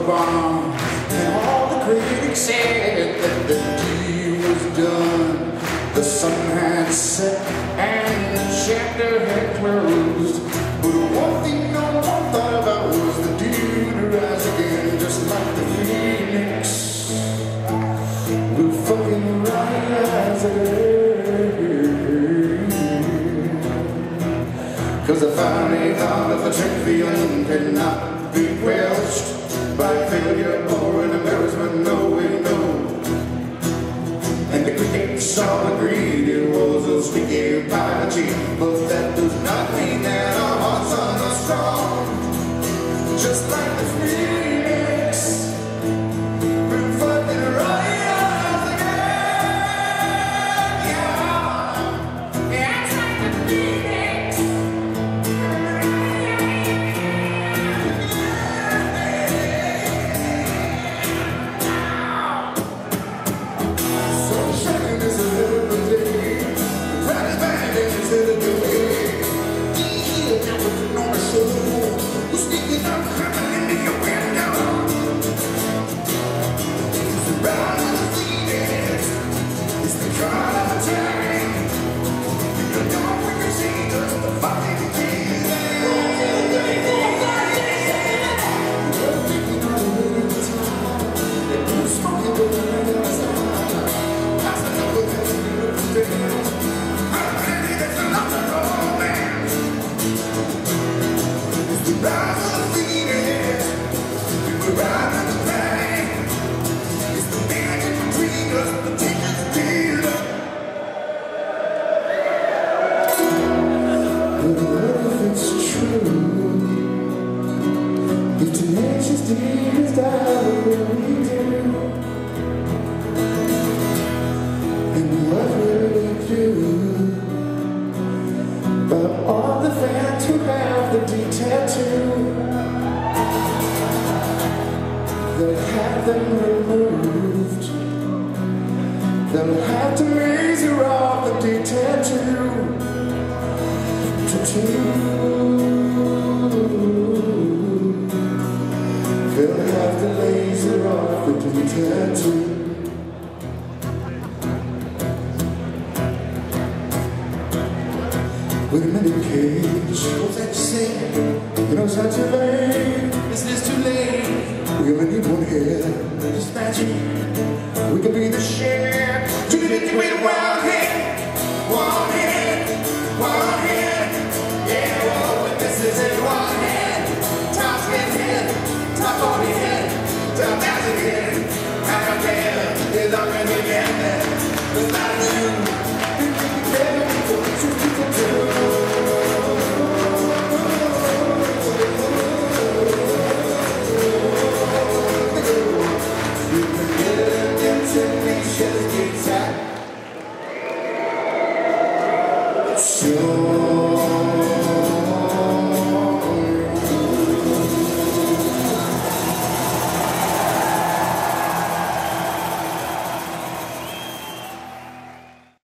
bomb, and all the critics said that the deal was done. The sun had set and the chapter had closed, but one thing no one thought about was the deal to rise again, just like the phoenix. We'll fucking rise again. 'Cause I finally thought of a trick feeling cannot be quenched by failure or an embarrassment, no way, no. And the critics all agreed it was a squeaky apology, but that does not mean that our hearts are not strong. Just like the phoenix, we're fucking rise again. Yeah, it's like the phoenix. If tenacious demons die, what will we do? And what will we do about all the fans who have the D tattoo? They'll have them removed. They'll have to laser off the D tattoo. They'll have to laser off the tattoo. Wait a minute, Cage. What's that you say? You know it's not too late. It's just too late. We only need one head. Just magic. We can be the share. To the with one head. One head. One head. Yeah, well, this is it. One head. Top head. Top on the head. Top down the head. Half a head. Is up and again. Without you. Sure.